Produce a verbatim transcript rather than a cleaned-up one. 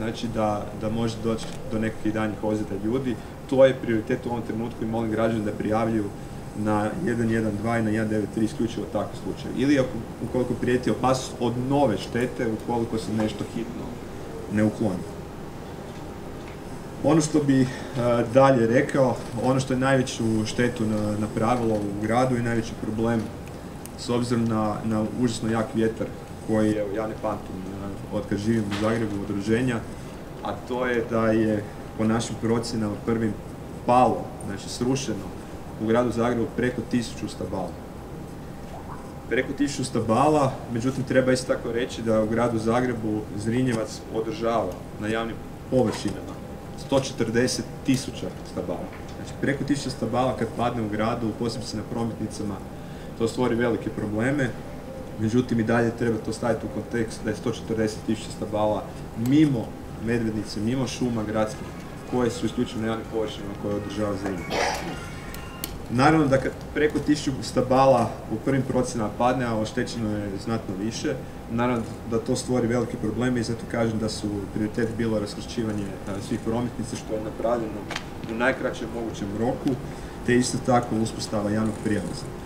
znači da, da može doći do nekakvih daljnjih ozljeda ljudi. To je prioritet u ovom trenutku i molim građane da prijavljuju na jedan jedan dva i na jedan devet tri isključivo takav slučaj. Ili ako, ukoliko prijeti opasnost od nove štete, ukoliko se nešto hitno ne ukloni. Ono što bi uh, dalje rekao, ono što je najveću štetu na, napravilo u gradu i najveći problem s obzirom na, na užasno jak vjetar koji je, ja ne pamtim uh, od kad živim u Zagrebu od rođenja, a to je da je po našim procjenama prvim palo, znači srušeno u gradu Zagrebu preko tisuću stabala. Preko tisuću stabala, međutim treba isto tako reći da u gradu Zagrebu Zrinjevac održava na javnim površinama sto četrdeset tisuća stabala. Znači preko tisuća stabala kad padne u gradu, posebice na prometnicama, to stvori velike probleme. Međutim i dalje treba to staviti u kontekst da je sto četrdeset tisuća stabala mimo medvednice, mimo šuma gradskih koje su isključivo na javnim površinama koje održava Zrinjevac. Naravno da kad preko tisuću stabala u prvim procjenama padne, a oštećeno je znatno više, naravno da to stvori velike probleme i zato kažem da su prioritet bilo raskršćivanje svih prometnica što je napravljeno u najkraćem mogućem roku, te isto tako uspostava javnog prijevoza.